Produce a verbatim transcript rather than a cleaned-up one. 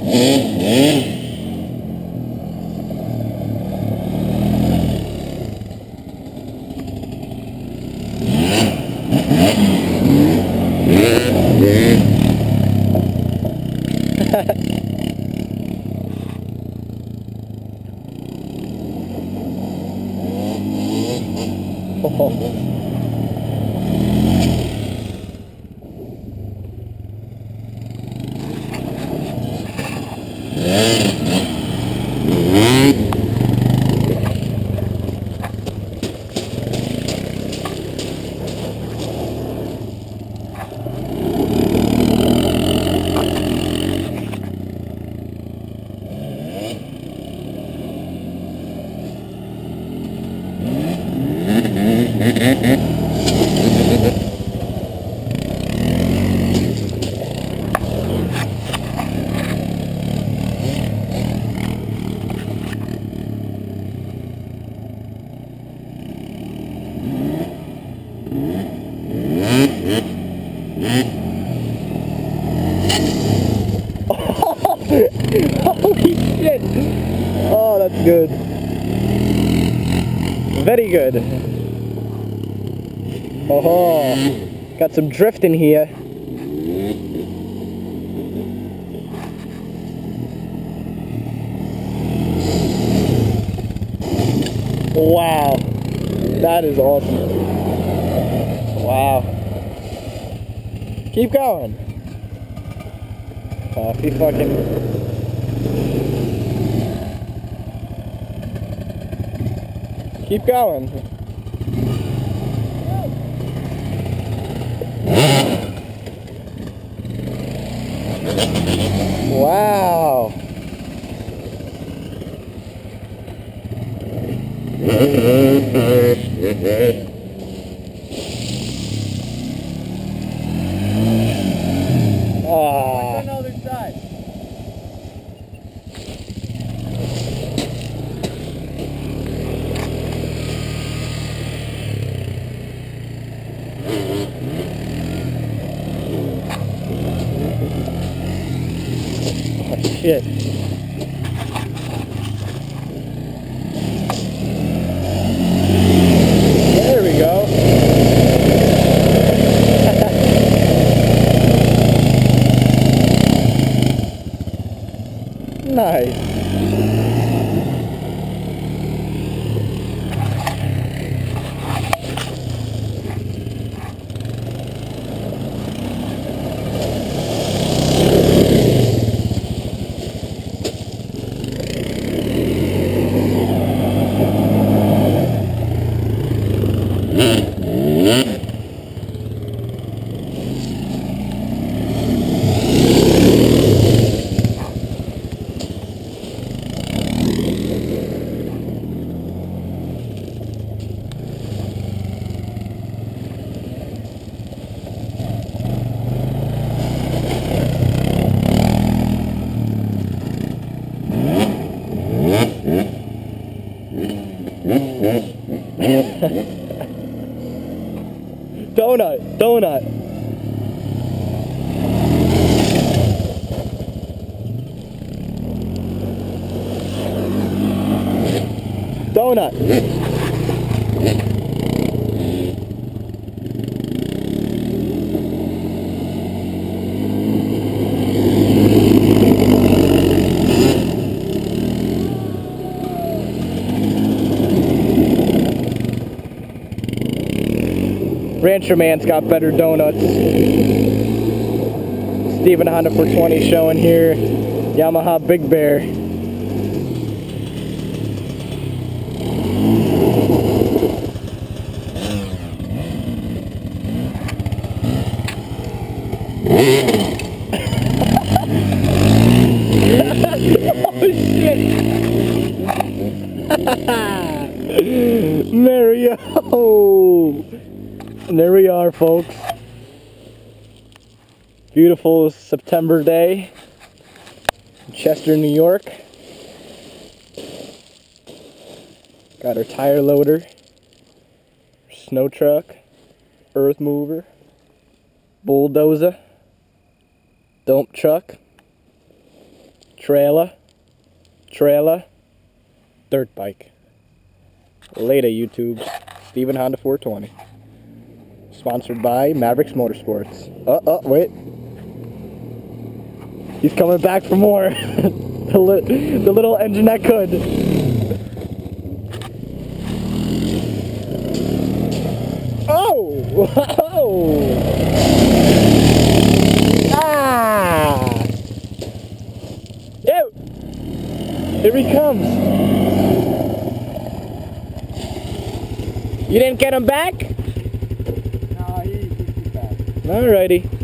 Holy shit! Oh, that's good. Very good. Oh, got some drift in here. Wow, that is awesome. Wow. Keep going. Oh, if he fucking... Keep going. Wow. Ah. On the other side. Oh, shit. There we go. Nice. Donut, donut. Donut. Rancher Man's got better donuts. Steven Honda four twenty showing here. Yamaha Big Bear. Oh shit! Mario! And there we are, folks. Beautiful September day in Chester, New York. Got our tire loader, snow truck, earth mover, bulldozer, dump truck, trailer, trailer, dirt bike. Later, YouTube. Steven Honda four twenty. Sponsored by Mavericks Motorsports. Uh, uh, wait. He's coming back for more. the, li the little engine that could. Oh! Whoa! Ah! Ew! Here he comes. You didn't get him back? No, he, he's back. Alrighty.